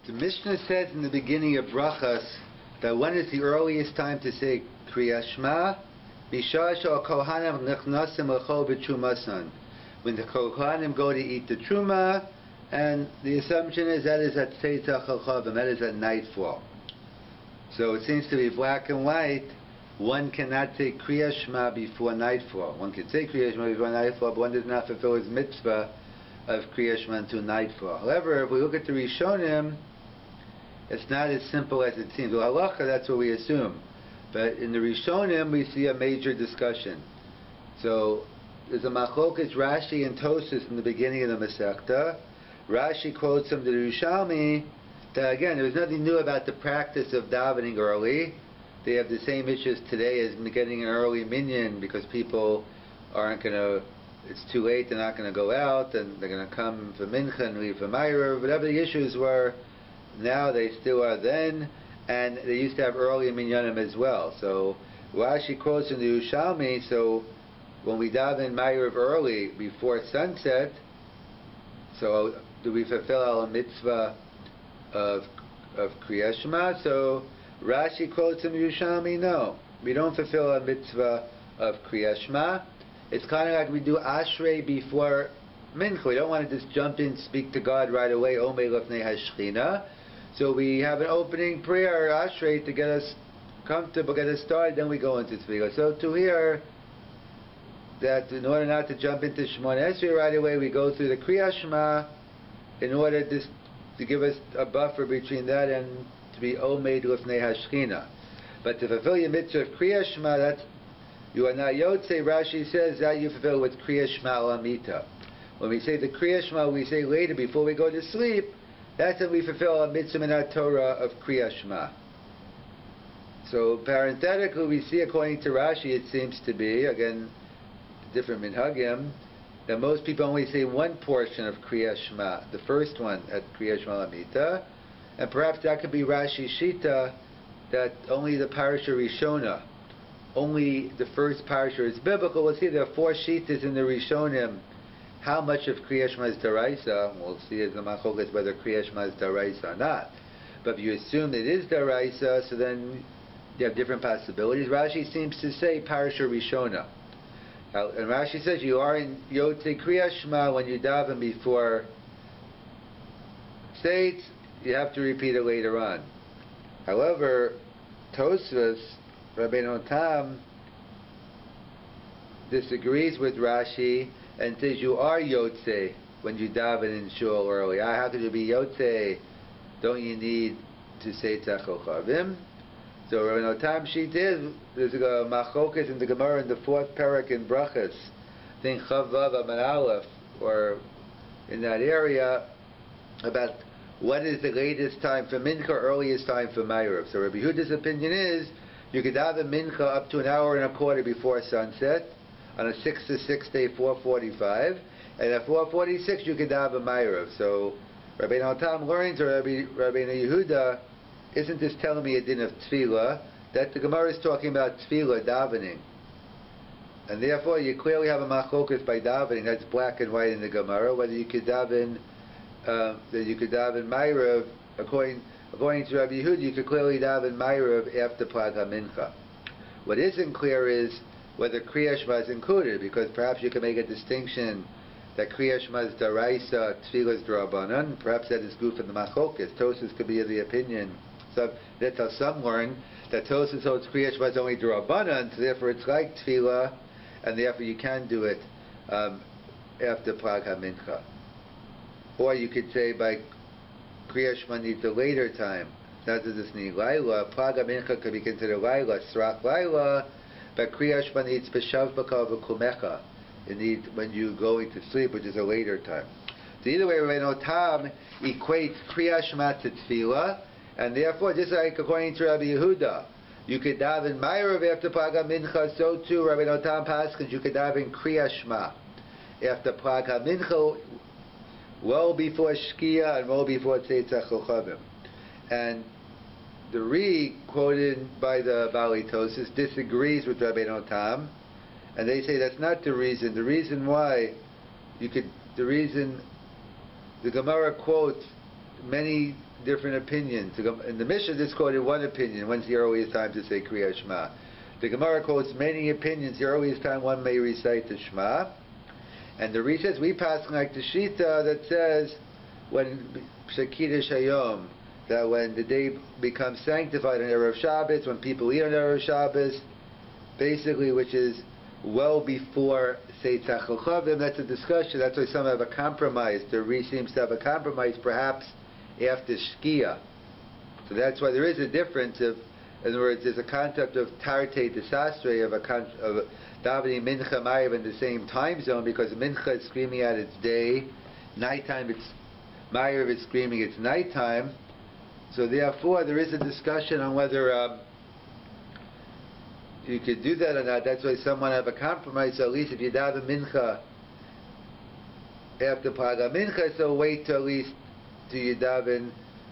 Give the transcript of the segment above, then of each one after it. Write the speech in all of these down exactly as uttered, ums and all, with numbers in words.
The Mishnah says in the beginning of Brachas that when is the earliest time to say Kriyat Shema? Bishar shel kohanim nechnasim l'chol b'trumasan. When the kohanim go to eat the truma, and the assumption is that is at Tzeitzach Chavim, that is at nightfall. So it seems to be black and white. One cannot say Kriyat Shema before nightfall. One can say Kriyat Shema before nightfall, but one does not fulfill his mitzvah of Kriyat Shema until nightfall. However, if we look at the Rishonim, it's not as simple as it seems. Well, halacha, that's what we assume. But in the Rishonim, we see a major discussion. So there's a machlokas Rashi and Tosas in the beginning of the Masechta. Rashi quotes from the Yerushalmi that, again, there was nothing new about the practice of davening early. They have the same issues today as getting an early minyan because people aren't going to, it's too late, they're not going to go out, and they're going to come for mincha and leave for Meirav. Whatever the issues were, now they still are then, and they used to have early minyanim as well. So Rashi quotes in the Yerushalmi, so when we daven Meirav early before sunset, so do we fulfill our mitzvah of of Kriyat Shema? So Rashi quotes in the Yerushalmi, no, we don't fulfill a mitzvah of Kriyat Shema. It's kind of like we do Ashrei before Mincha. We don't want to just jump in, speak to God right away, Omei Lefnei Hashchina. So we have an opening prayer, Ashrei, to get us comfortable, get us started, then we go into Tefillah. So to hear that in order not to jump into Shemona Esrei right away, we go through the Kriyat Shema in order to, to give us a buffer between that and to be Omei Lefnei Hashchina. But to fulfill your mitzvah of Kriyat Shema, that's, you are not Yotze, Rashi says, that you fulfill with Kriyat Shema Lamita. When we say the Kriyat Shema, we say later, before we go to sleep, that's when we fulfill a mitzvah in our Torah of Kriyat Shema. So parenthetically, we see according to Rashi, it seems to be, again, different minhagim, that most people only say one portion of Kriyat Shema, the first one at Kriyat Shema Lamita, and perhaps that could be Rashi Shita, that only the Parasha Rishona, only the first Parasha is biblical. We'll see there are four Shitas in the Rishonim. How much of Kriyat Shema is Daraisa? We'll see as the Machlokas whether Kriyat Shema is Daraisa or not. But if you assume it is Daraisa, so then you have different possibilities. Rashi seems to say Parasha Rishona. Now, and Rashi says you are in Yotze Kriyat Shema when you daven before states, you have to repeat it later on. However, Tosfos, Rabbeinu Tam, disagrees with Rashi and says you are Yotze when you daven in shul early. How could you be Yotze? Don't you need to say Tzach Chavim? So Rabbeinu Tam sheet is, there's a machlokas in the Gemara in the fourth parak in Brachas, I think Chavav Amar Aleph, or in that area, about what is the latest time for Mincha, earliest time for Meirav. So Rabbi Yehuda's opinion is you could daven Mincha up to an hour and a quarter before sunset, on a six to six day, four forty-five, and at four forty-six you could daven Meirav. So Rabbeinu Tam learns, or Rabbi Rabbeinu Yehuda, isn't this telling me a din of tefillah, that the Gemara is talking about tefillah, davening. And therefore you clearly have a machlokas by davening, that's black and white in the Gemara, whether you could daven, uh, that you could daven Meirav, according, according to Rabbi Yehuda, you could clearly daven Meirav after Plag HaMincha. What isn't clear is whether Kriyat Shema is included, because perhaps you can make a distinction that Kriyat Shema is Daraisa, Tefillah is D'Rabbanan. Perhaps that is good for the Machlokas. Tosas could be of the opinion. So that's how some learn that Tosas holds Kriyat Shema is only D'Rabbanan, so therefore it's like Tefillah, and therefore you can do it um, after Plag HaMincha. Or you could say by Kriyat Shema needs a later time. Not that this need Laila. Plag HaMincha could be considered Laila, Srach Laila, but Kriyat Shema needs B'shav B'kal V'kumecha. It needs when you go into sleep, which is a later time. So either way, Rabbeinu Tam equates Kriyat Shema to Tefillah, and therefore, just like according to Rabbi Yehuda, you could daven Meirav after Plag HaMincha, so too Rabbeinu Tam paskins you could daven Kriyat Shema after Plag HaMincha, well before Shkia and well before Tzeitzach Chavim. And the Ri, quoted by the Baalei Tosas, disagrees with Rabbeinu Tam, and they say that's not the reason. The reason why you could, the reason the Gemara quotes many different opinions. In the Mishnah, this quoted one opinion. When's the earliest time to say Kriya Shema? The Gemara quotes many opinions. The earliest time one may recite the Shema. And the Rish says, we pass like the Shita that says, when Shekidah Shayom, that when the day becomes sanctified on Erev Shabbos, when people eat on Erev Shabbos, basically, which is well before Seitzach Chavim, that's a discussion. That's why some have a compromise. The Rish seems to have a compromise, perhaps after Shkia. So that's why there is a difference of, in other words, there's a concept of Tarte Desastre, of a con- of davening Mincha Ma'ariv in the same time zone, because Mincha is screaming at its day, nighttime it's Ma'ariv is screaming it's nighttime. So therefore, there is a discussion on whether um, you could do that or not. That's why someone have a compromise. So at least if you daven Mincha after Paga Mincha, so wait till at least do you daven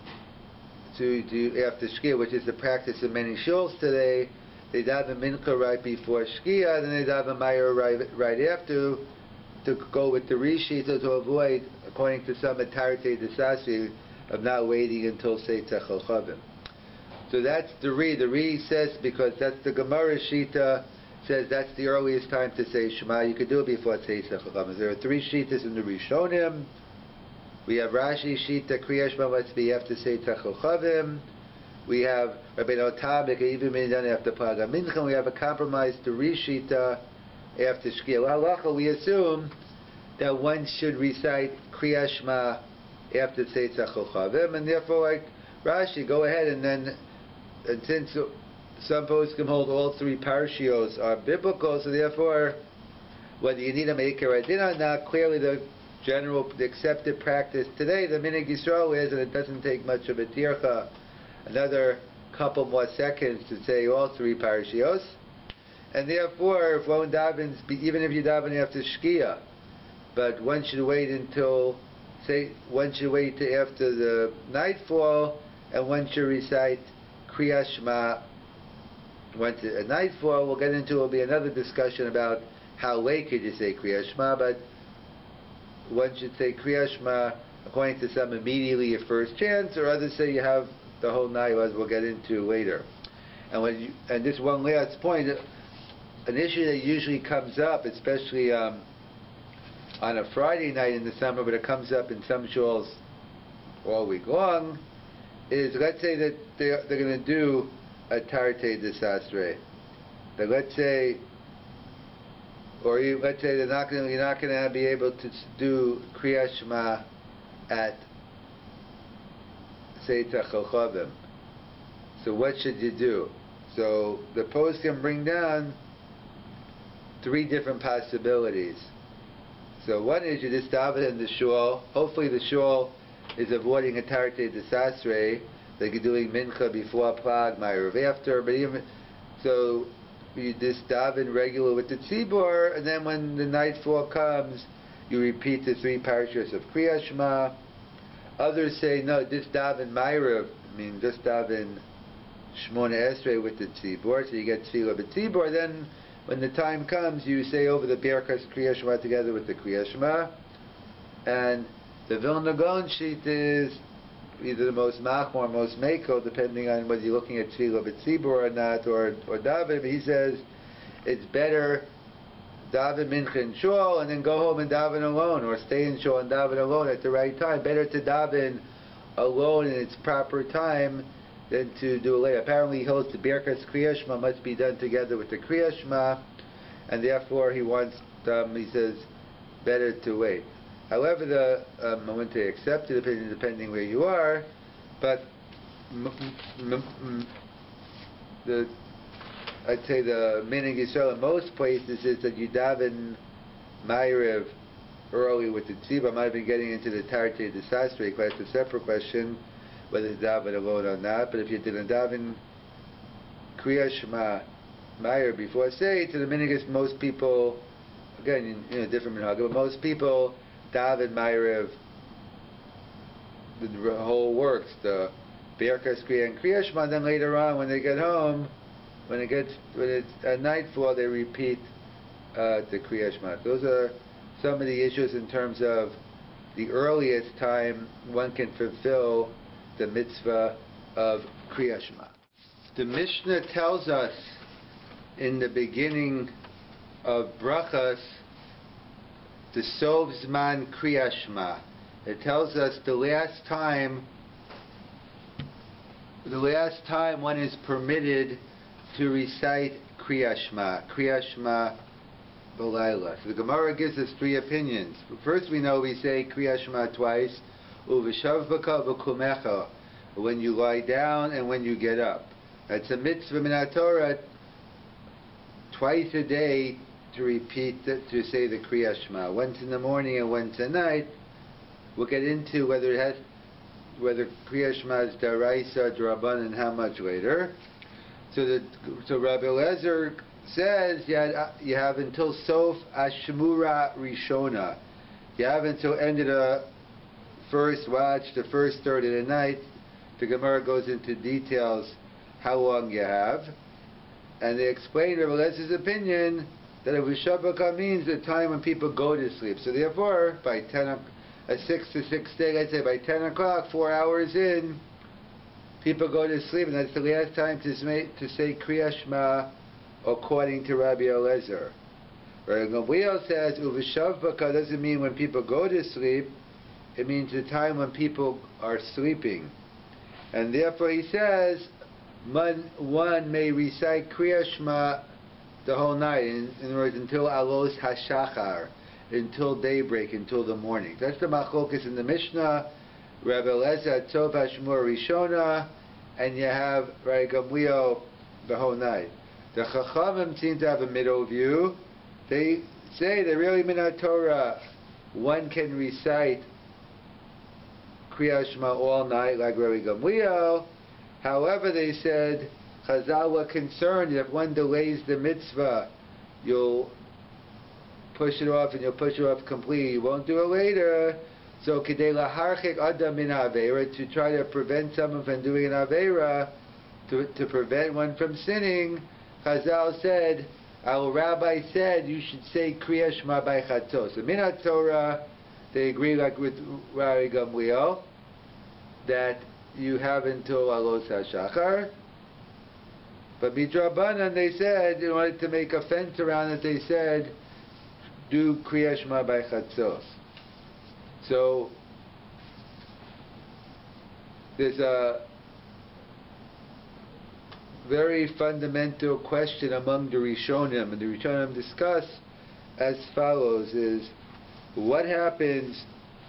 to do after Shkia, which is the practice of many shuls today. They daven Mincha right before Shkia, then they daven Ma'ariv right, right after, to go with the Rishi, so to avoid, according to some, a Tarte Desasri of not waiting until Seitzach Chavim. So that's the Re. The Re says, because that's the Gemara Shita, says that's the earliest time to say Shema. You could do it before Seitzach Chavim. There are three Shitas in the Rishonim. We have Rashi Shita, Kriya Shema must be after Seitzach Chavim. We have Rabbeinu Tam, it can even be done after Paga Mincha. We have a compromise to Rishita after Shkia. Well, halacha, we assume that one should recite Kriya Shema after Seitzach Chavim, and therefore, like Rashi, go ahead and then, and since some poskim hold all three parshios are biblical, so therefore, whether you need a maker or dinner or not, clearly the general, the accepted practice today, the Minig Yisrael is, and it doesn't take much of a tircha, another couple more seconds to say all three parashios, and therefore, if one davens, even if you daven after Shkia, but one should wait until, say, one should wait to after the nightfall, and one should recite Kriya Shema. Once at nightfall, we'll get into, will be another discussion about how late could you say Kriya Shema, but one should say Kriya Shema according to some immediately at first chance, or others say you have the whole night, as we'll get into later. And when you, and this one last point, an issue that usually comes up, especially um, on a Friday night in the summer, but it comes up in some shuls all week long, is let's say that they're, they're going to do a Tarte Desastre. That let's say, or you, let's say they're not going to, you're not going to be able to do Kriya Shema at Seitzach Chavim. So what should you do? So the post can bring down three different possibilities. So one is you just daven in the shul. Hopefully the shul is avoiding a Tarte Desastre, like you're doing Mincha before Plag, Ma'ariv after, but even so you just daven regular with the tzibur, and then when the nightfall comes, you repeat the three parashas of Kriya Shema. Others say, no, just daven Ma'ariv, I mean, just daven Shmona Esrei with the tzibur, so you get tefillah b'tzibur. Then, when the time comes, you say over the Birkas Kriya Shema together with the Kriya Shema. And the Vilna Gaon sheet is either the most machmor or most meko, depending on whether you're looking at tefillah b'tzibur or not, or or daven. But he says it's better daven mincha in shul and then go home and daven alone, or stay in shul and daven alone at the right time. Better to daven alone in its proper time than to do it later. Apparently he holds the Birkas Kriya Shema must be done together with the Kriya Shema, and therefore he wants, um, he says, better to wait. However, the um, I wouldn't say accepted opinion, depending where you are, but m- m- m- the I'd say the Minig Yisrael in most places is that you daven Ma'ariv early with the tzibur. I might have been getting into the Tarte Desastre, quite a separate question, whether it's daven alone or not. But if you didn't daven Kriya Shema Ma'ariv before, say, to the Minig, most people, again, you know, different minhag, but most people daven Ma'ariv, the whole works, the Birkas Kriya and Kriya Shema, and then later on when they get home, when it gets, when it's at nightfall, they repeat uh, the Kriya Shema. Those are some of the issues in terms of the earliest time one can fulfill the mitzvah of Kriyat Shema. The Mishnah tells us in the beginning of Brachas, the Sov Zman Kriyat Shema. It tells us the last time, the last time one is permitted to recite Kriyat Shema, Kriyat Shema B'layla. So the Gemara gives us three opinions. First, we know we say Kriyat Shema twice, Uv'shavbaka v'kumecha, when you lie down and when you get up. That's a mitzvah min HaTorah, twice a day to repeat, the, to say the Kriyat Shema, once in the morning and once at night. We'll get into whether it has, whether Kriyat Shema is daraisa, draban, and how much later. So the so Rabbi Eliezer says you, had, you have until Sof Ashmura Rishona. You have until end of the first watch, the first third of the night. The Gemara goes into details how long you have, and they explain Rabbi Eliezer's opinion that a Vishabaka means the time when people go to sleep. So therefore, by ten, a six to six day, let's say by ten o'clock, four hours in, people go to sleep, and that's the last time to say, to say Kriyat Shema according to Rabbi Eliezer. Rabbi Gamliel says Uvishavbaka doesn't mean when people go to sleep, it means the time when people are sleeping. And therefore he says one, one may recite Kriyat Shema the whole night, in, in other words, until Alos HaShachar, until daybreak, until the morning. That's the Machlokes in the Mishnah. Rabbi Eliezer Tzov Hashmur Rishona, and you have Rabbi Gamliel the whole night. The Chachamim seem to have a middle view. They say that really min HaTorah, one can recite Kriyat Shema all night like Rabbi Gamliel. However, they said Chazal were concerned that if one delays the mitzvah, you'll push it off and you'll push it off completely. You won't do it later. So Kedei laharchik adam min aveira, to try to prevent someone from doing an aveira, to, to prevent one from sinning, Chazal said, our rabbi said you should say Kriyat Shema by Chatzos. So min HaTorah, they agree like with Rabbi Gamliel, that you have until Alos HaShachar. But Midrabanan, they said, in order to make a fence around it, they said, do Kriyat Shema by Chatzos. So, there's a very fundamental question among the Rishonim, and the Rishonim discuss as follows, is what happens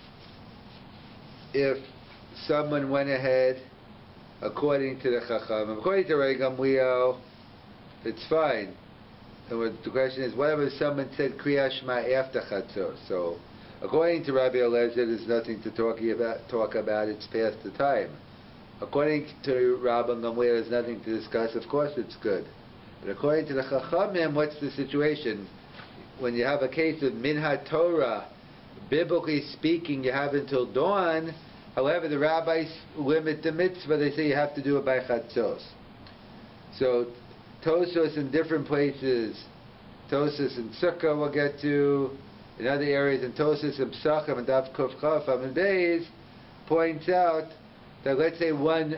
if someone went ahead according to the Chacham? According to Rabbi Gamliel, it's fine. And what the question is, whatever someone said Kriyat Shema after Chatzos. So, according to Rabbi Eliezer, there's nothing to talk about, talk about, it's past the time. According to Rabbi Gamliel, there's nothing to discuss, of course it's good. But according to the Chachamim, what's the situation? When you have a case of Min HaTorah, biblically speaking, you have until dawn. However, the rabbis limit the mitzvah, they say you have to do it by Chatzos. So, Tosos in different places, Tosos in Sukkah we'll get to, in other areas, in Tosos and Psachim and Dav Kuf Chaf and Beis, points out that let's say one,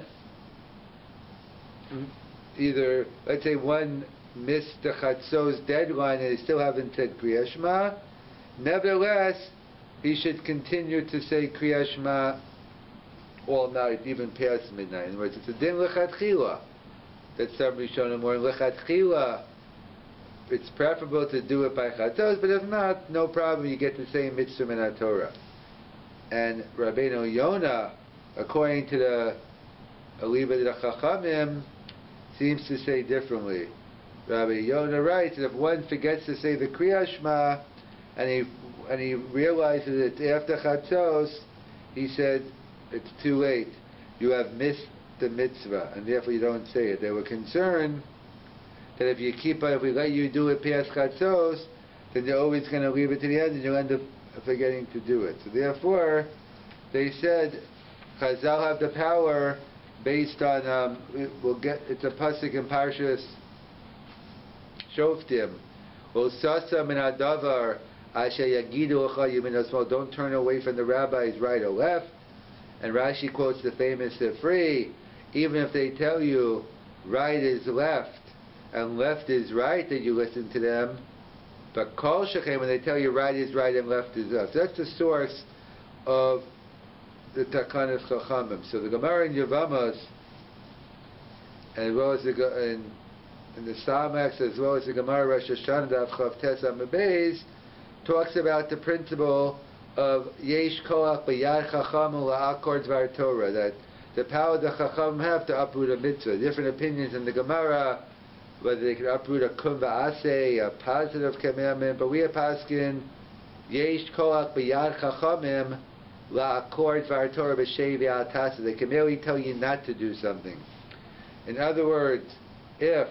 either, let's say one missed the Chatzos deadline and they still haven't said Kriyat Shema, nevertheless, he should continue to say Kriyat Shema all night, even past midnight. In other words, it's a din lechatchila. That some Rishonim were lechatchila. It's preferable to do it by Chatzos, but if not, no problem. You get the same mitzvah min HaTorah. And Rabbeinu Yonah, according to the Aliba de Chachamim, seems to say differently. Rabbi Yonah writes that if one forgets to say the Kriyat Shema and he and he realizes it's after Chatzos, he said it's too late. You have missed the mitzvah, and therefore you don't say it. They were concerned that if you keep on, if we let you do it past Chatzos, then you're always going to leave it to the end, and you'll end up forgetting to do it. So therefore, they said Chazal have the power based on um, we'll get it's a pasuk in Parshas Shoftim. Well, sasa min hadavar Asher yagidu lecha yamin o shmol, don't turn away from the rabbis right or left. And Rashi quotes the famous Sifri, even if they tell you right is left and left is right, that you listen to them. But kol shechem, when they tell you right is right and left is left. That's the source of the Takanas Chachamim. So the Gemara in Yevamos, as well as the in, in the Samex, as well as the Gemara Rosh Hashanah Daf Chav Tes Amud Beis, talks about the principle of Yesh Koach B'Yad Chacham La'akor Dvar Torah, that the power the Chacham have to uproot a mitzvah. Different opinions in the Gemara, whether they can uproot a kum v'aseh, a positive commandment, but we are paskin Yesh Koach B'Yad Chachamim La'akor Dvar Torah B'Shei V'Atasa. They can merely tell you not to do something. In other words, if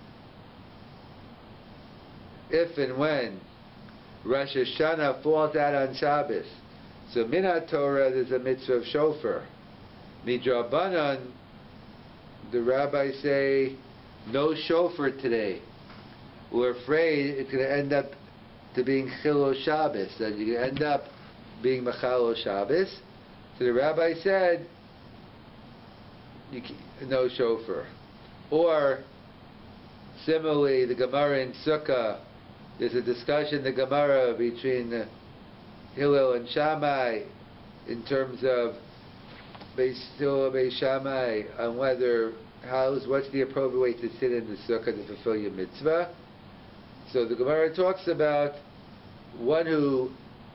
if and when Rosh Hashanah falls out on Shabbos, so Minat Torah there's a mitzvah of shofar. Midrabanan, the rabbis say no shofar today. We're afraid it's going to end up to being Chilo Shabbos, that you're going to end up being Machalo Shabbos. So the rabbi said you can, no shofar. Or similarly, the Gemara in Sukkah, there's a discussion in the Gemara between uh, Hillel and Shammai in terms of Beis Hillel Beis Shammai on whether how's what's the appropriate way to sit in the sukkah to fulfill your mitzvah. So the Gemara talks about one who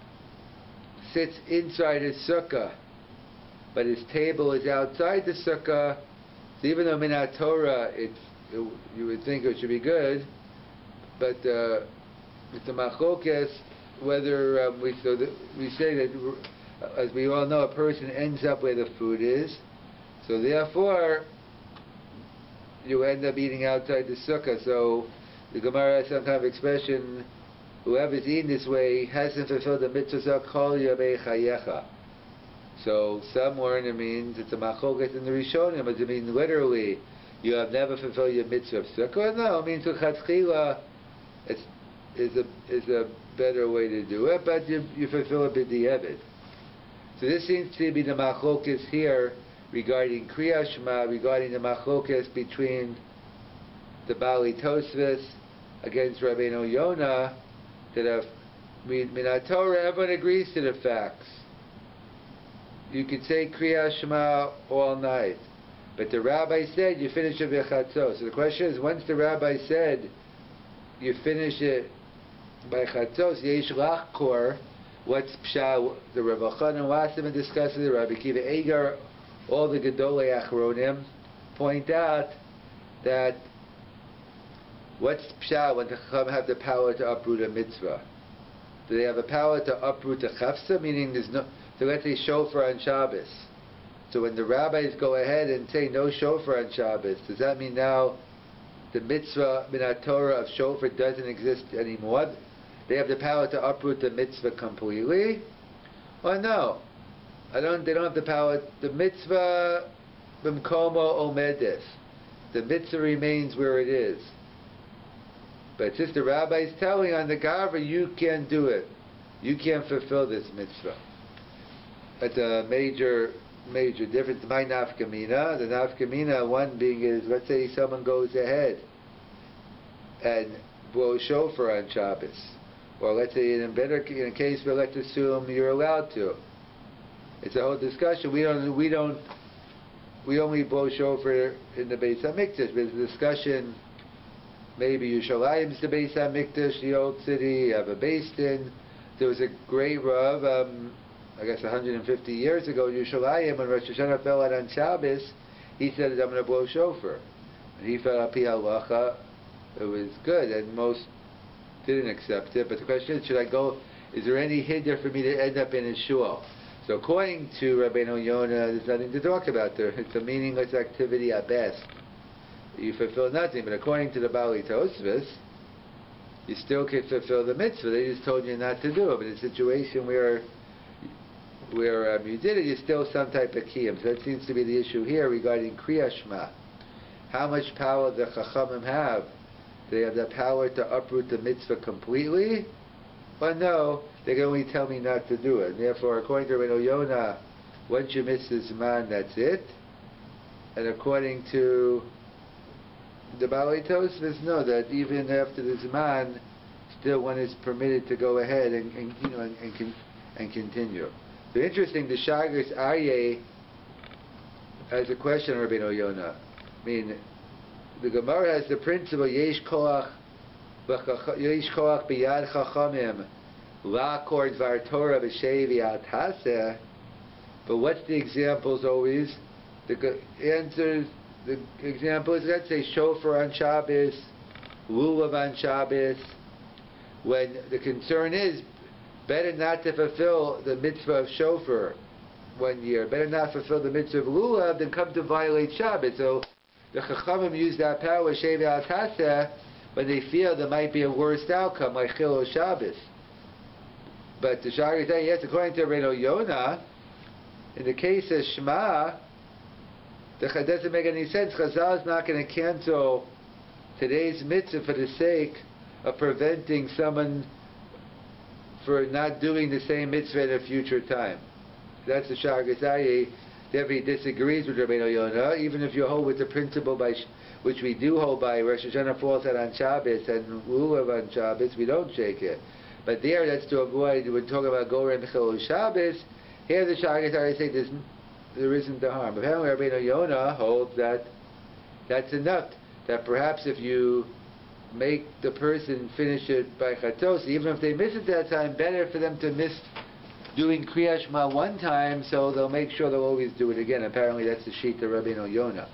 sits inside his sukkah, but his table is outside the sukkah. So even though Minat Torah, it's it, you would think it should be good, but uh, with the machokes, whether um, we so that we say that, as we all know, a person ends up where the food is, so therefore you end up eating outside the sukkah. So the Gemara has some kind of expression: whoever's eating this way hasn't fulfilled the mitzvah kol yamei chayecha. So some learn it means it's a machokes in the Rishonim. Does it mean literally you have never fulfilled your mitzvah of sukkah? No, it means l'chatchila it's is a is a better way to do it, but you, you fulfill it b'di'evid. So this seems to be the machlokas here regarding Kriyas Shema, regarding the machlokas between the Bali Tosfos against Rabbeinu Yonah, that of Minat Torah everyone agrees to the facts. You could say Kriyas Shema all night, but the rabbi said you finish it b'chatzos. So the question is, once the rabbi said you finish it by chatzos, yesh lachkor, what's psha? The Rav Chanan Wasserman discusses it, Rabbi Kiva Eger, all the Gedolei Achronim point out that what's psha when the Chacham have the power to uproot a mitzvah? Do they have the power to uproot a chafsa, meaning there's no, so let's say shofar on Shabbos. So when the rabbis go ahead and say no shofar on Shabbos, does that mean now the mitzvah Minat Torah of shofar doesn't exist anymore? They have the power to uproot the mitzvah completely? Or no? I don't. They don't have the power. The mitzvah b'mkomo omedes. The mitzvah remains where it is. But since the rabbi is telling on the Gavra, you can't do it. You can't fulfill this mitzvah. That's a major, major difference. My nafkamina, the nafkamina, one being is, let's say someone goes ahead and blows shofar on Shabbos. Or let's say in a better in a case where let's assume you're allowed to. It's a whole discussion. We don't, we don't, we only blow shofar in the Beis HaMikdash. There's a discussion. Maybe Yerushalayim is the Beis HaMikdash, the old city. You have a Beis Din. There was a great Rav, um, I guess one hundred fifty years ago, in Yerushalayim, when Rosh Hashanah fell out on Shabbos, he said, "I'm going to blow shofar," and he felt api halacha. It was good, and most didn't accept it. But the question is, should I go? Is there any hinder for me to end up in a shul? So according to Rabbeinu Yonah, there's nothing to talk about there. It's a meaningless activity at best. You fulfill nothing. But according to the Bali Tosfos, you still can fulfill the mitzvah. They just told you not to do it. But in a situation where where um, you did it, you're still some type of kiyum. So that seems to be the issue here regarding Kriyas Shema. How much power the Chachamim have? Do they have the power to uproot the mitzvah completely? But no, they can only tell me not to do it. And therefore, according to Rabbeinu Yonah, once you miss the Zman, that's it. And according to the Baalei Tosfos, no, that even after the Zman, still one is permitted to go ahead and, and you know and and, con- and continue. So interesting, the Shagris Aryeh has a question on Rabbeinu Yonah. I mean, the Gemara has the principle Yesh Koach Yesh Koach B'Yad Chachamim La'akor Dvar Torah B'Shevi Al Taseh. But what's the examples always? The answer, the example is, let's say shofar on Shabbos, lulav on Shabbos. When the concern is better not to fulfill the mitzvah of shofar one year, better not fulfill the mitzvah of lulav than come to violate Shabbos. So the Chachamim use that power, Shevi Al Taseh, when they feel there might be a worse outcome, like Chilul Shabbos. But the Shagris say, yes, according to Rabbeinu Yonah, in the case of Shema, it doesn't make any sense. Chazal is not going to cancel today's mitzvah for the sake of preventing someone for not doing the same mitzvah at a future time. That's the Shagris Aryeh. Therefore, he disagrees with Rabbeinu Yonah, even if you hold with the principle by which we do hold by Rosh Hashanah falls out on Shabbos and Lulav on Shabbos, we don't shake it. But there, that's to avoid, we're talking about Gorem Chilul Shabbos. Here, the Shagris Aryeh say there's, there isn't the harm. Apparently, Rabbeinu Yonah holds that that's enough. That perhaps if you make the person finish it by Chatos, even if they miss it that time, better for them to miss doing Kriyat Shema one time, so they'll make sure they'll always do it again. Apparently, that's the sheet of Rabbeinu Yonah.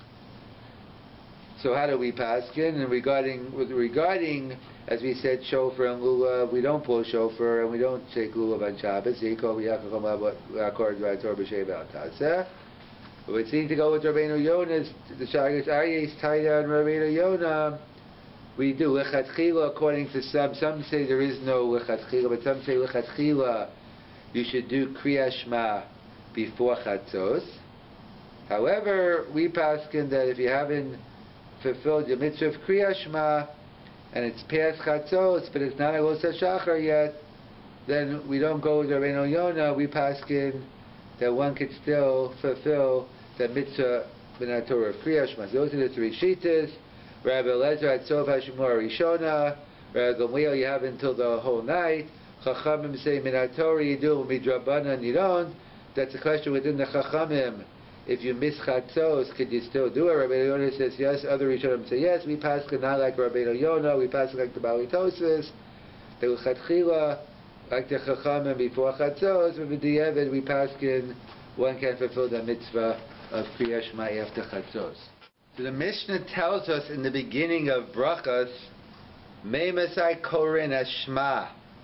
So how do we paskin? And regarding, with regarding, as we said, shofar and lulav, we don't pull shofar and we don't take lulav on Shabbos. But we seem to go with Rabbeinu Yonah. The Shagris Aryeh is tied on Rabbeinu Yonah. We do lechatchila according to some. Some say there is no lechatchila, but some say lechatchila you should do Kriyat Shema before Chatzos. However, we paskin that if you haven't fulfilled your mitzvah of Kriyat Shema and it's past Chatzos, but it's not a Los HaShachar yet, then we don't go with Rabbeinu Yonah. We paskin that one could still fulfill the mitzvah b'nai Torah of Kriyat Shema. So those are the three shittas. Rabbi Elazar at Sof HaShemua Rishona. Rabbi Gamliel, you have until the whole night. Chachamim say b'nai Torah you do, midrabanan you don't. That's a question within the Chachamim. If you miss Chatzos, could you still do it? Rabbeinu Yonah says yes. Other Rishonim say yes. We pass not like Rabbeinu Yonah. We pass like the Baalei Tosfos. The Lechatchila, like the Chachamim before Chatzos. But with the Eved, we pass one can fulfill the mitzvah of Kriyat Shema after Chatzos. So the Mishnah tells us in the beginning of Brachas, Me'masai Koren Shema.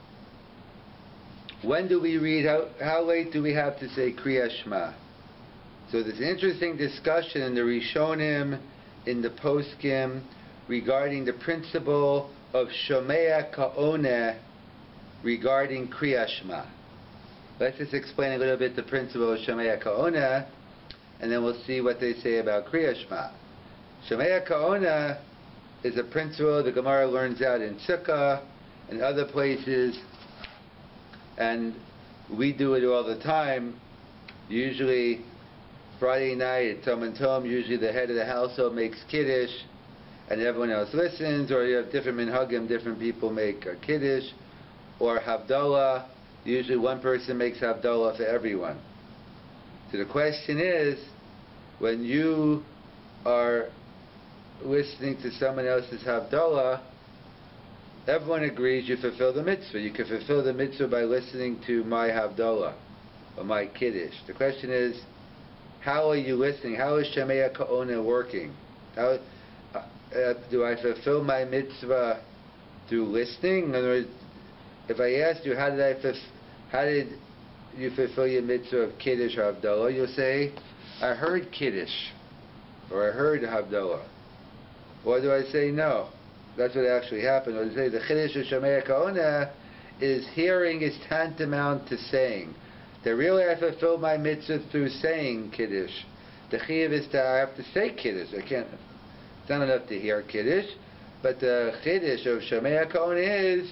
When do we read? How, how late do we have to say Kriyat Shema? So there's an interesting discussion in the Rishonim, in the Poskim, regarding the principle of Shomea Ka'oneh regarding Kriyat Shema. Let's just explain a little bit the principle of Shomea Ka'oneh, and then we'll see what they say about Kriyat Shema. Shomea Ka'oneh is a principle the Gemara learns out in Sukkah and other places, and we do it all the time. Usually Friday night at Tom and Tom, usually the head of the household makes Kiddush and everyone else listens, or you have different minhagim, different people make a Kiddush, or Havdalah, usually one person makes Havdalah for everyone. So the question is, when you are listening to someone else's Havdalah, everyone agrees you fulfill the mitzvah. You can fulfill the mitzvah by listening to my Havdalah or my Kiddush. The question is, how are you listening? How is Shomea Ka'oneh working? How uh, uh, do I fulfill my mitzvah through listening? In other words, if I asked you, how did I fulf- how did you fulfill your mitzvah of Kiddush or Havdalah? You'll say, I heard Kiddush, or I heard Havdalah. Or do I say no? That's what actually happened. Or do I say the Kiddush of Shomea Ka'oneh is hearing is tantamount to saying. That really I fulfill my mitzvah through saying Kiddush. The chiyuv is that I have to say Kiddush. I can't, it's not enough to hear Kiddush, but the Kiddush of Shomea Ka'oneh is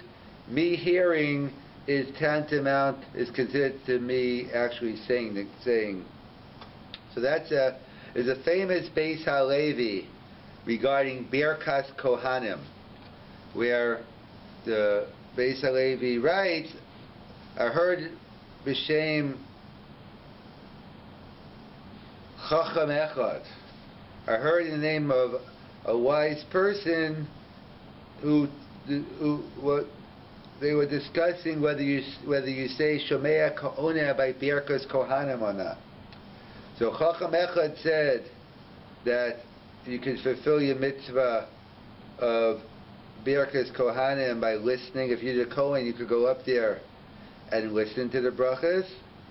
me hearing is tantamount, is considered to me actually saying the saying. So that's a is a famous Beis Halevi regarding Birkas Kohanim, where the Beis Halevi writes, I heard b'shem Chacham Echad. I heard in the name of a wise person who, who what they were discussing whether you whether you say Shomea Ka'oneh by Birkas Kohanim or not. So Chacham Echad said that you can fulfill your mitzvah of Birkas Kohanim by listening. If you're the Kohen, you could go up there and listen to the brachas.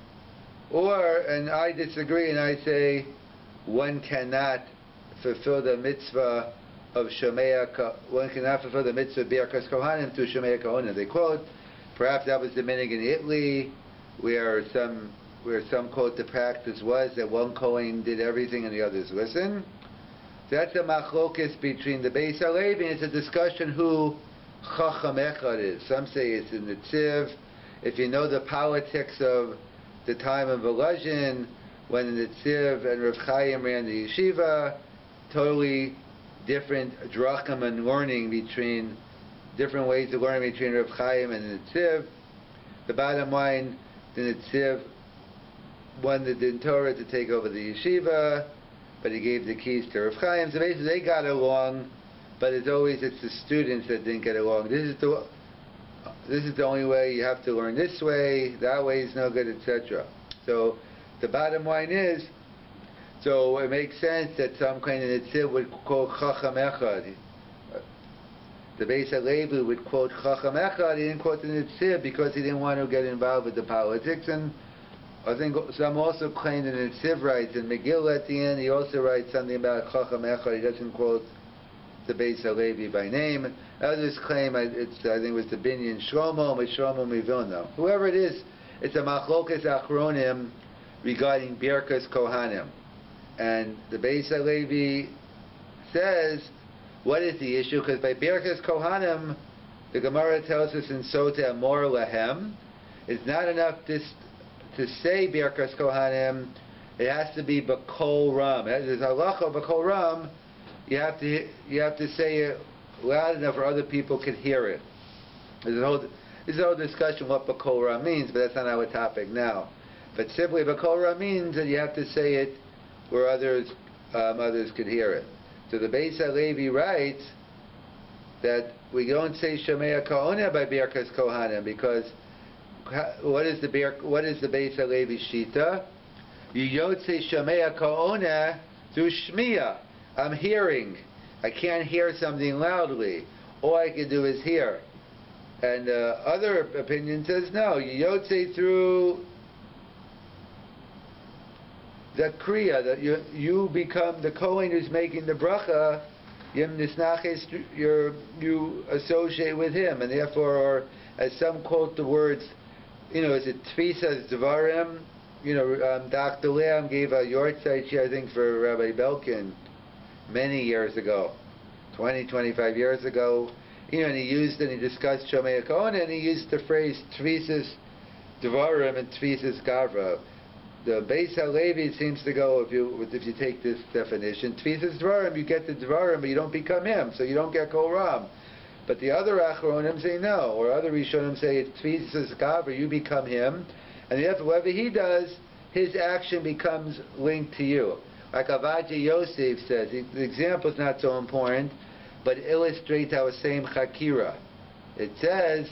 Or, and I disagree, and I say one cannot fulfill the mitzvah of Shomea, one cannot fulfill the mitzvah of Birkas Kohanim through Shomea Kohanim. They quote, perhaps that was the minhag in Italy, where some where some quote the practice was that one Kohen did everything and the others listen. So that's a machlokes between the Beis Halevi, and it's a discussion who Chacham Echad is. Some say it's in the Tziv. If you know the politics of the time of Volozhin, when the Tziv and Rav Chaim ran the yeshiva, totally different drachim and learning between, different ways of learning between Rav Chaim and the Tziv. The bottom line, the Tziv wanted the Torah to take over the yeshiva, but he gave the keys to Rav Chaim. So basically they got along, but it's always, it's the students that didn't get along. This is the this is the only way, you have to learn this way, that way is no good, et cetera. So the bottom line is, so it makes sense that some kind of Netziv would quote Chacham Echad. The Beis Halevi would quote Chacham Echad. He didn't quote the Netziv because he didn't want to get involved with the politics. And I think some also claim the Netziv writes in Megillah at the end. He also writes something about Chacham Echad. He doesn't quote the Beis Halevi by name. Others claim it's I think it was the Binyan Shlomo, Shlomo Mivilna. Whoever it is, it's a machlokas achronim regarding Birkas Kohanim. And the Beis Halevi says, what is the issue? Because by Birkas Kohanim, the Gemara tells us in Sota Amor Lahem, it's not enough to, to say Birkas Kohanim, it has to be B'kol Ram. There's halacha B'kol Ram, you have to you have to say it loud enough where other people can hear it. There's a whole, there's a whole discussion what B'kol Ram means, but that's not our topic now. But simply B'kol Ram means that you have to say it where others um, others could hear it. So the Beis Halevi writes that we don't say Shomea Ka'oneh by Birkas Kohanim because what is the Bir, what is the Beis Halevi shita? You don't say Shomea Ka'oneh through Shmiya. I'm hearing. I can't hear something loudly. All I can do is hear. And uh, other opinion says no. You don't say through the kriya, that you you become the Kohen who's making the bracha, yim nisnaches, you you associate with him, and therefore, or as some quote the words, you know, is it tfisas dvarim? You know, um, Doctor Lamb gave a yortzeit, I think, for Rabbi Belkin many years ago, twenty, twenty-five years ago. You know, and he used and he discussed Shomea Kohen, and he used the phrase tfisas dvarim and tfisas gavra. The Beis Halevi seems to go, if you if you take this definition, Tfisas Dvarim, you get the Dvarim, but you don't become him, so you don't get Kol Ram. But the other Achronim say no, or other Rishonim say it's Tfisas Gavra, you become him, and therefore whatever he does, his action becomes linked to you. Like Avadia Yosef says, the example is not so important, but it illustrates our same Chakira. It says,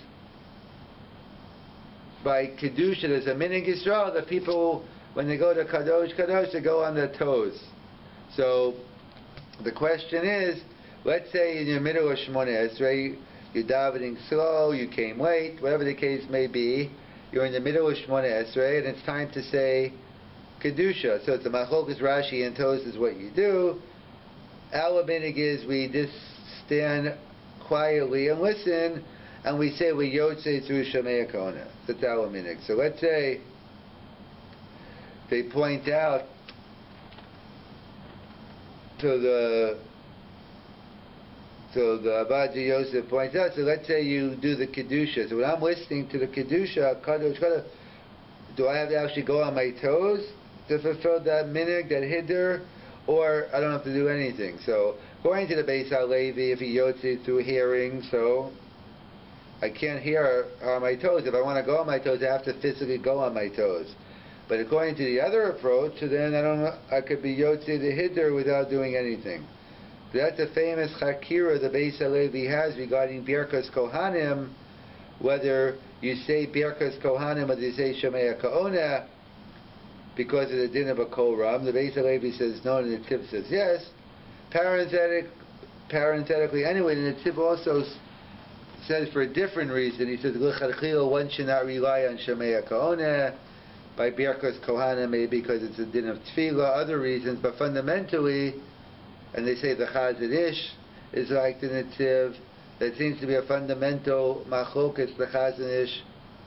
by Kedusha, there's a minhag Yisrael that people, when they go to Kadosh Kadosh, they go on their toes. So the question is, let's say in your middle of Shmoneh Esrei, you're davening slow, you came late, whatever the case may be, you're in the middle of Shmoneh Esrei, and it's time to say Kedusha. So it's a Machlokas Rashi and Tos is what you do. Our minhag is we just stand quietly and listen, and we say we Yotze through Shomea Kohanim. That's our minhag. So let's say they point out to the So the Abadji Yosef points out, so let's say you do the Kedusha. So when I'm listening to the Kedusha, Kadosh Kadosh, do I have to actually go on my toes to fulfill that minig, that hiddur, or I don't have to do anything? So according to the Beis HaLevi, if he yotzi through hearing, so I can't hear on my toes. If I want to go on my toes, I have to physically go on my toes. But according to the other approach, so then I don't know, I could be yotzi the hiddur without doing anything. That's a famous chakira the Beis HaLevi has regarding Birkas Kohanim, whether you say Birkas Kohanim or you say Shemaya Ka'ona because of the din of a Kol Ram. The Beis HaLevi says no, and the Netziv says yes. Parenthetic, parenthetically, anyway, the Netziv also says for a different reason. He says L'chadchil, one should not rely on Shemaya Ka'ona by Birkas Kohanim, maybe because it's a din of Tefillah, other reasons, but fundamentally, and they say the Chazon Ish is like the Netziv. That seems to be a fundamental machlokas, the Chazon Ish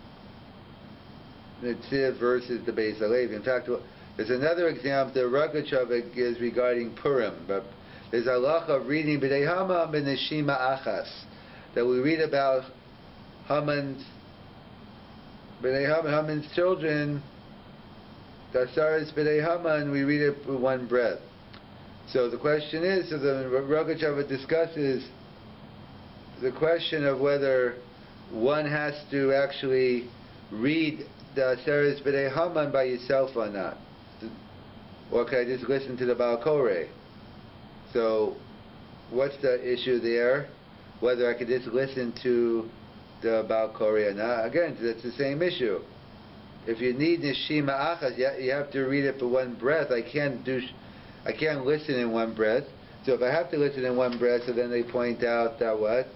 Netziv versus the Beis HaLevi. In fact, there's another example the Rogatchover gives regarding Purim. But there's a halacha of reading B'nei Haman b'neshima achas, that we read about Haman's B'nei Haman, Haman's children. Dasaris B'nei Haman, we read it with one breath. So the question is, so the Rogatchover discusses the question of whether one has to actually read the Aseres B'nei Haman by yourself or not. Or can I just listen to the Baal Koreh? So what's the issue there? Whether I could just listen to the Baal Koreh or not. Again, that's the same issue. If you need Neshima Achas, you have to read it for one breath. I can't do... I can't listen in one breath. So if I have to listen in one breath, so then they point out that what?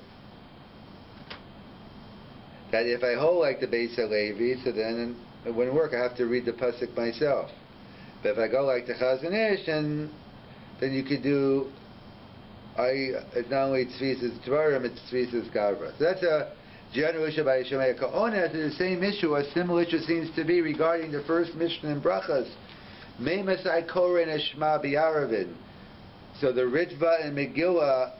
That if I hold like the Beis HaLevi, so then it wouldn't work. I have to read the pasuk myself. But if I go like the Chazon Ish, then, then you could do, I, it's not only Tzvisas Dvarim, it's Tzvisas Gavra. So that's a general issue by Shemaya Ka'ona. The same issue, a similar issue seems to be regarding the first Mishnah in Brachas. Meimasai Koren Eshma B'Yaravin. So the Ritva and Megillah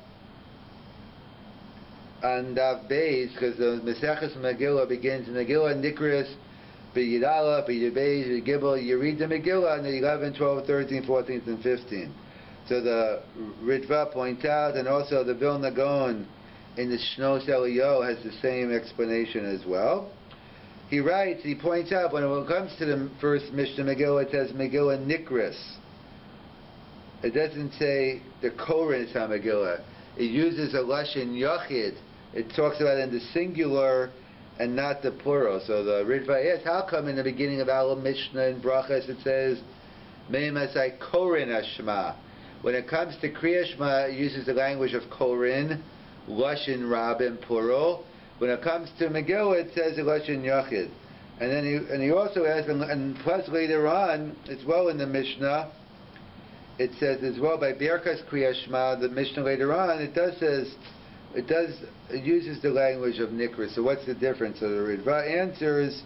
and Dav Beis, because the Maseches Megillah begins in Megillah Nikris B'Yidala, B'Yibeis, B'Gibel. You read the Megillah in the eleventh, twelfth, thirteenth, fourteenth, and fifteenth. So the Ritva points out, and also the Vilna Gaon in the Shnos Eliyahu has the same explanation as well. He writes, he points out, when it comes to the first Mishnah Megillah, it says Megillah Nikris. It doesn't say the Koren is HaMegillah. It uses a Lashon Yachid. It talks about it in the singular and not the plural. So the Ritva asks, how come in the beginning of our Mishnah in Brachas it says Meimasai Koren Ashma? When it comes to Kriya Shema, it uses the language of Koren, Lashon Rabin, plural. When it comes to Megillah, it says Lashon Yachid. And then he, and he also adds, and, and plus later on, as well in the Mishnah, it says as well by Birkas Kriya Shema, the Mishnah later on, it does says, it does, it uses the language of Nikra. So what's the difference? So the Ritva answers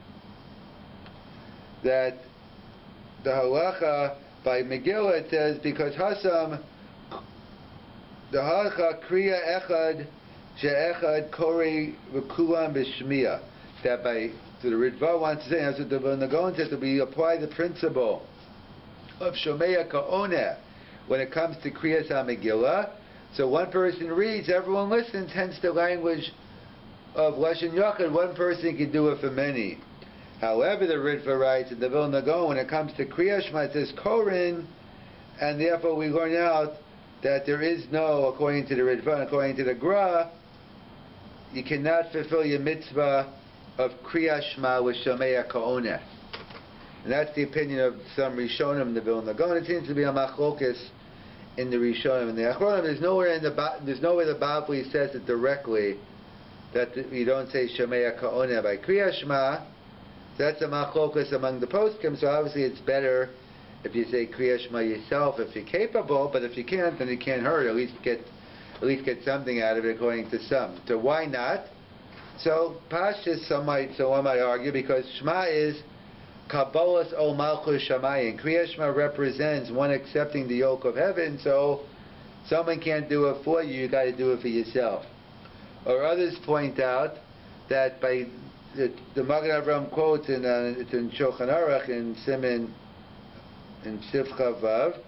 that the halacha by Megillah, it says, because Hasam, the halacha Kriya Echad, She'echad Kori V'kulam B'Shmiya, that by, so the Ritva wants to say, as the Vilna Gaon says, that we apply the principle of Shomeya Ka'oneh when it comes to Kriyas HaMegillah. So one person reads, everyone listens, hence the language of Lashon Yachid. One person can do it for many. However, the Ritva writes in the Vilna Gaon, when it comes to Kriya Shema, it says Korin, and therefore we learn out that there is no, according to the Ritva and according to the Gra, you cannot fulfill your mitzvah of Kriya Shema with Shomeya Ka'oneh. And that's the opinion of some Rishonim in the Vilna Gaon. It seems to be a machlokes in the Rishonim and the Achronim. There's nowhere in the ba- there's nowhere the Bavli says it directly that you don't say Shomeya Ka'oneh by Kriya Shema. That's a machlokes among the poskim. So obviously it's better if you say Kriya Shema yourself if you're capable. But if you can't, then it can't hurt. At least get at least get something out of it, according to some. So why not? So Pashtus, some might so one might argue because Shema is Kabbalas Ol Malchus Shamayim. Kriya Shema represents one accepting the yoke of heaven, so someone can't do it for you, you got to do it for yourself. Or others point out that by the, the Magen Avraham quotes in uh, it's in Shulchan Aruch in Siman in Sifcha Vav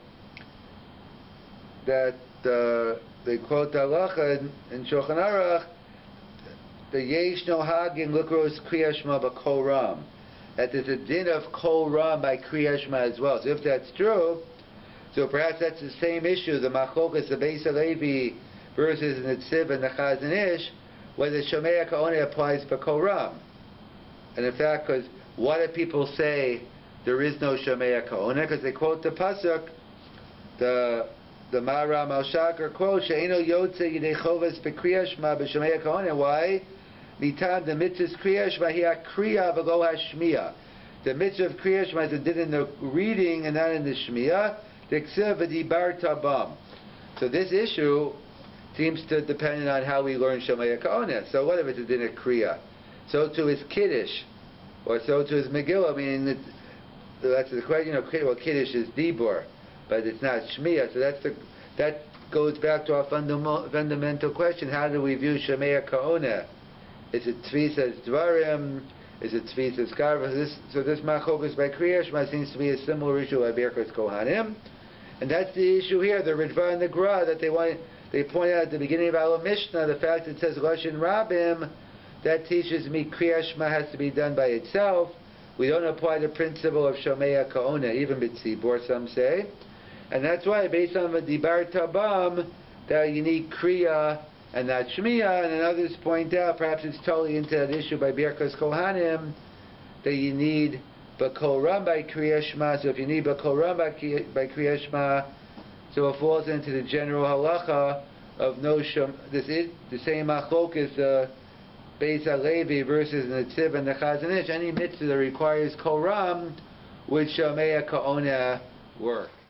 that uh, they quote the halacha in, in Shulchan Aruch the Yesh no Hagin Lukros Kriyas Shema b'Kol Ram, that there's a din of Kol Ram by Kriyas Shema as well. So if that's true, so perhaps that's the same issue, the Machlokas, the Beis HaLevi versus the Netziv and the Chazon Ish, whether Shomei Ka'oneh applies for Kol Ram. And in fact, because why do people say there is no Shomei Ka'oneh? Because they quote the Pasuk, the the Maharam al-Shakar quote, She'eno Yotze Yidei Chovas B'Kriyas Shema B'Shomei Ka'oneh. Why? Mitam the mitzvah Kriyas Shema hiya Kriya v'lo hashmiya. The mitzvah of Kriyas Shema is a din in the reading and not in the Shmiya. The Ksiv v'dibar tabam. So this issue seems to depend on how we learn Shomei Ka'oneh. So what if it's a din of Kriya? So too is Kiddush, or so too is Megillah. I mean, it, that's the question. You know, well, Kiddush is Dibur, but it's not Shmiya. So that's the that goes back to our fundamental fundamental question: how do we view Shomei Ka'oneh? Is it Tvisas Dvarim? Is it Tvisas Karva? This, so this Machokas by Kriyas Shema seems to be a similar issue by Birkas Kohanim, and that's the issue here. The Ritva and the Gra that they want. They point out at the beginning of our Mishnah the fact that it says Lashon Rabim, that teaches me Kriyas Shema has to be done by itself. We don't apply the principle of Shomei Ka'oneh, even B'tzibur, some say. And that's why, based on the Dibar Tabam, that you need Kriya and not Shmiya. And then others point out, perhaps it's totally into that issue by Birkas Kohanim, that you need B'Kol Ram by Kriyas Shema. So if you need B'Kol Ram by Kriyas Shema, so it falls into the general halacha of no Shem. This is the same machlok as the Beis HaLevi versus Netziv and the Chazon Ish. Any mitzvah that requires Kol Ram would Shomei Ka'oneh work.